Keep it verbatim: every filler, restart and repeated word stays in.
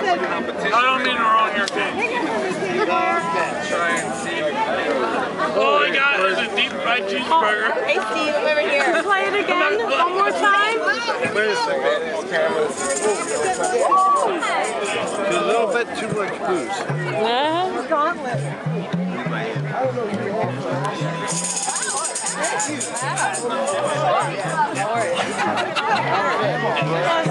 don't mean the wrong here, Try and see. All I got is a deep fried cheeseburger. Hey Steve, I'm over here. Play it again one more time. Wait a second. A little bit too much booze. Uh-huh. Gauntlet. Thank you.